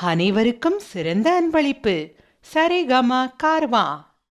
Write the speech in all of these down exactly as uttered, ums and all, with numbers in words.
அனைவருக்கும் சிறந்த அன்பளிப்பு. சரிகம கார்வா.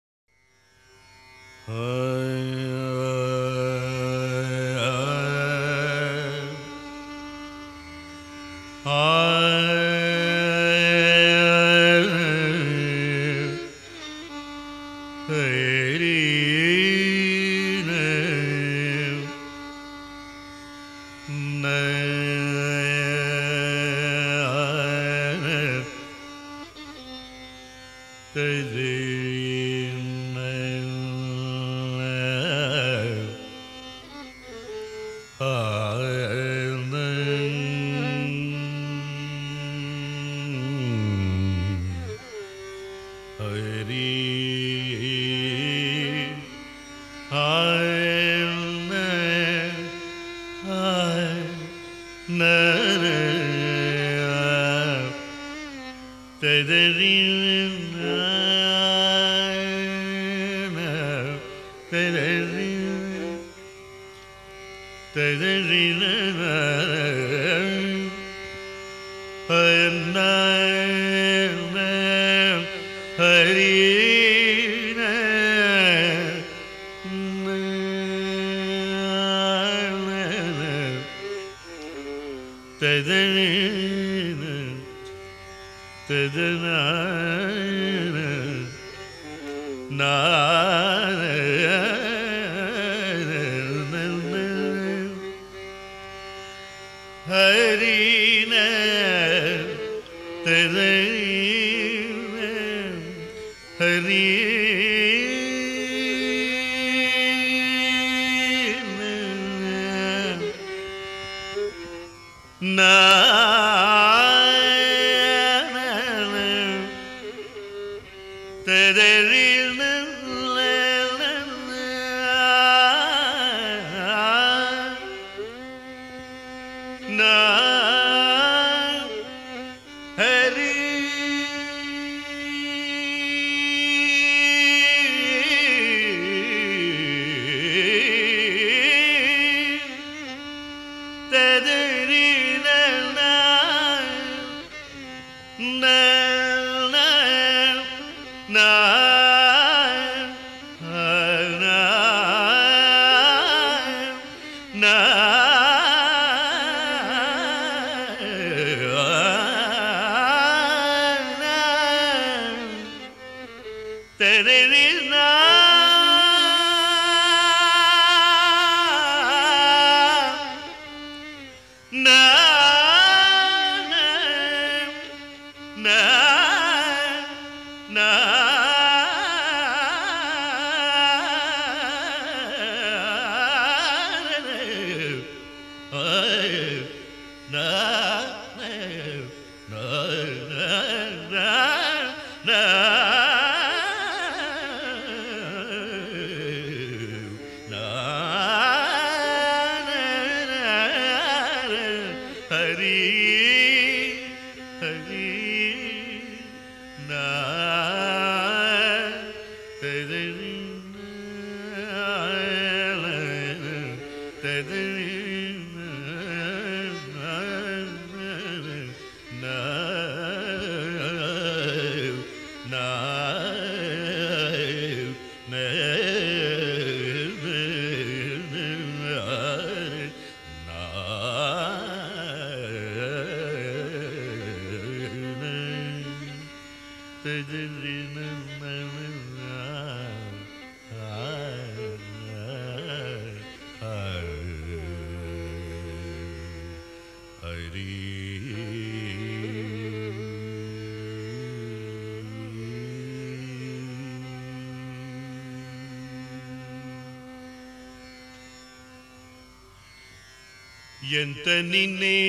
ఎంత నిన్నే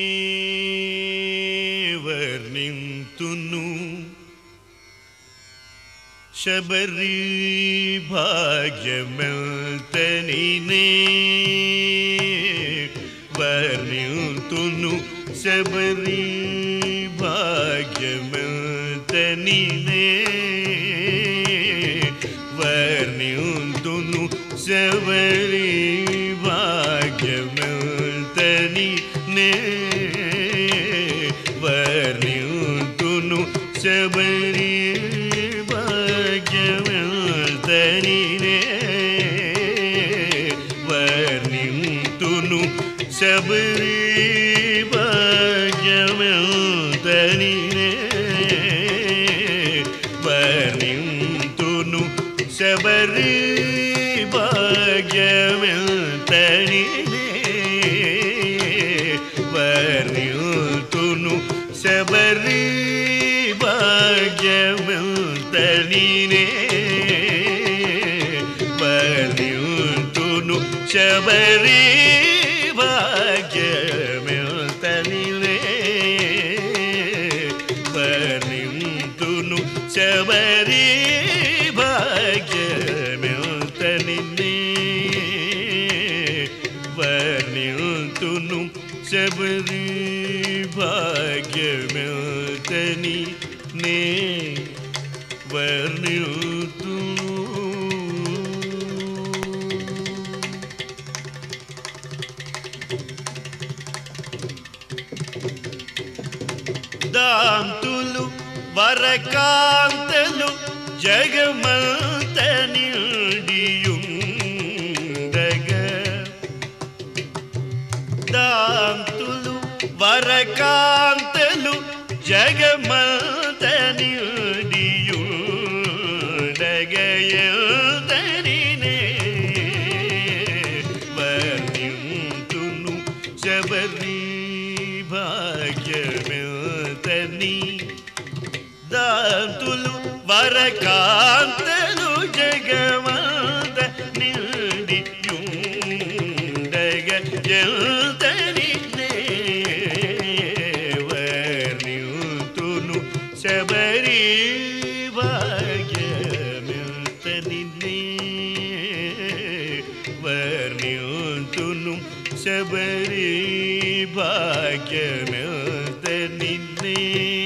వర్ణింతును శబరి భాగ్యమెంత నిన్నే వర్ణింతును శబరి భాగ్యమెంత నిన్నే వర్ణింతును శబరి భాగ్యమెంత నిన్నే వర్ణింతును శబరి భాగ్యవంతనినే వర్ణింతును శబరి భాగ్యవంతనినే వర్ణింతును శబరి భాగ్యవంతనినే వర్ణింతును శబరి భాగ్యవంతనినే వర్ణింతును శబరి భాగ్యవంతనినే వర్ణింతును శబరి భాగ్యవంతనినే వర్ణింతును శబరి భాగ్యవంతని నే వర్ణింతును దాంతులు వరకాంతలు జగమంత నిండియుండగ దాంతులు వరకాంతలు జగమంత నిండియుండగయతనినే వర్ణింతును శబరి భాగ్యవంతని దాంతులు వరకాంతలు జగమంత నిండియుండగయతనినే వర్ణింతును శబరి భాగ్యవంతనినే వర్ణింతును శబరి భాగ్యవంతనినే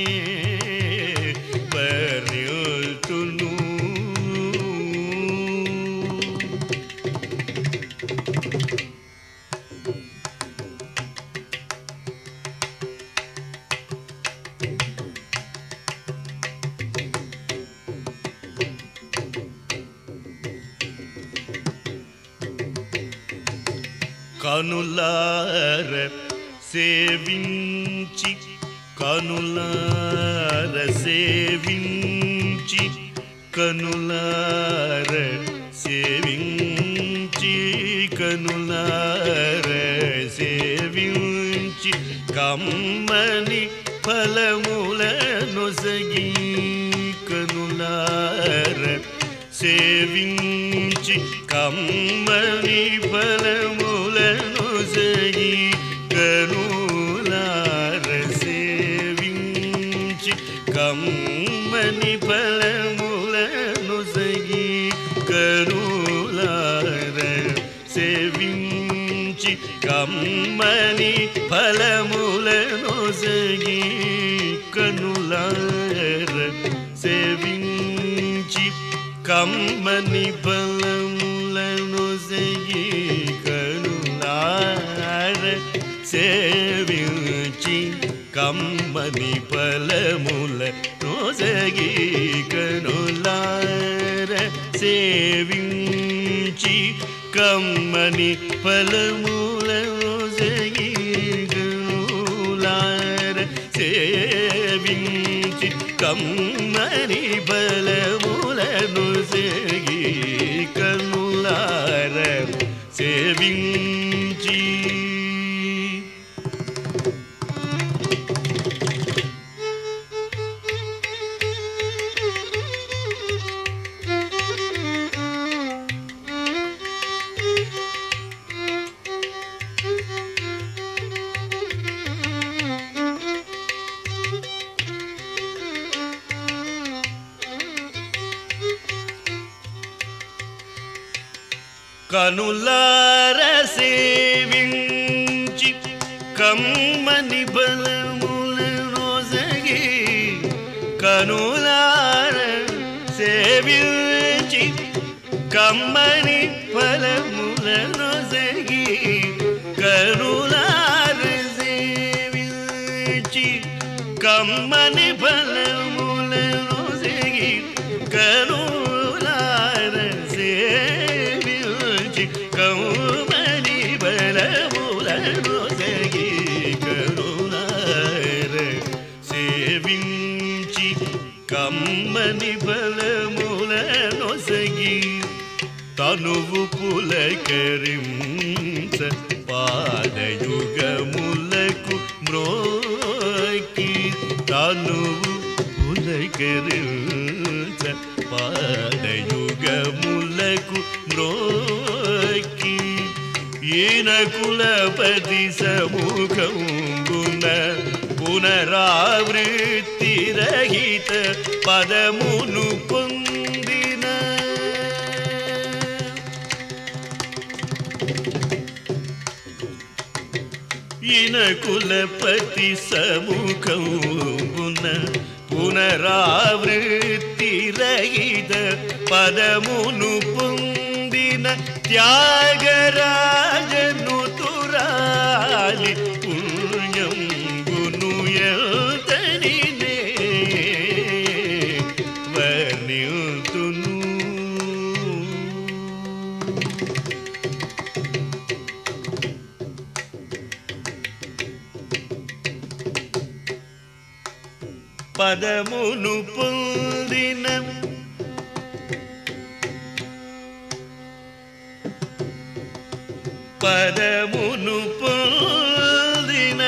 వర్ణింతును కనులార సేవించి కనులార సేవించి కనులార సేవించి కనులార సేవించి కమ్మని ఫలములనొసగి కనులార సేవించి కమ్మని ఫలములనొసగి కనులార సేవించి కమ్మని ఫలములనొసగి కనులార సేవించి కమ్మని ఫలములనొసగి కనులార సేవించి కమ్మని ఫలములనొసగి కనులార సేవించి కమ్మని ఫలములనొసగి కనులార సేవించి కమ్మని ఫలములనొసగి కనులార సేవించి కమ్మని ఫలములనొసగి కనులార సేవించి కనులార సేవించి కమ్మని ఫలములనొసగి కనులార సేవించి కమ్మని ఫలములనొసగి కనులార సేవించి కమ్మని బలములను సెగి కనులార సేవించి కమ్మని బలములను సెగి కనులార సేవించి కమ్మని బలములను సెగి తనువు పులకరించ పాదయుగములకు మ్రోకి తనువు పులకరించ పాదయుగములకు మ్రోకి ఈన కులపతి సముఖంబున పునరావృత్తి రహిత పదమును పొందిన ఈన కులపతి సముఖంబున పునరావృత్తి రహిత పదమును పొందిన త్యాగరాజను తురాలి పుణ్యం గునుయతనినే వర్ణితును పదమును పొందిన పదమును పొందిన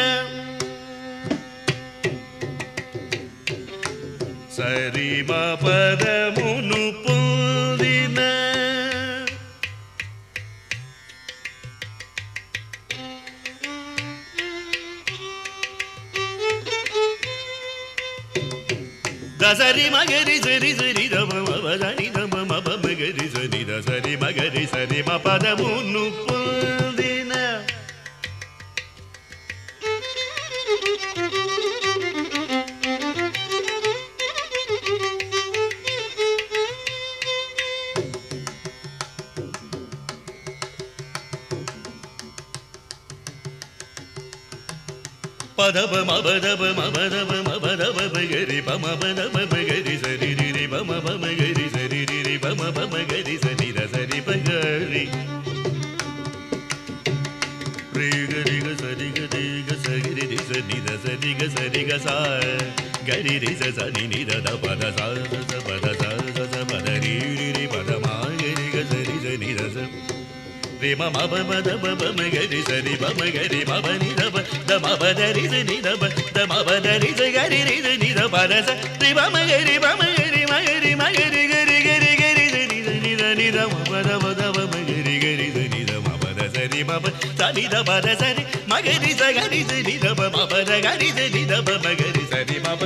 సరిమ పదమును పొందిన దసరి మగరి సరి సరి దమ మదని దమ మప మగరి సరి దసరి మగరి సరి మ పదమును పొందిన పదవ మబదవ మబదవ మబదవ మగరి పమ పదవ మగరి సరి రి పమ మగరి సరి రి పమ మగరి సరి సరి పగరి రి గరి గ సరి గ రి గ సరి రి సరి ద సరి గ సరి గ సా గరి రి స సని ని ద ద పద సా స పద సా స పద రి రి పద మా గరి గ సరి సని ద స रे म म ब म द ब ब म ग रि स रि ब म ग रि म ब नि द ब द म ब द रि स नि द ब द म ब द रि स ग रि रि स नि द ब द स रि ब म ग रि ब म ग रि म ग रि म ग रि ग रि ग रि ग रि स नि द नि द नि द म ब द ब द ब म ग रि ग रि स नि द म ब द स रि म ब स नि द ब द स रि म ग रि स ग रि स नि द ब म ब द ग रि स नि द ब म ग रि स रि म ब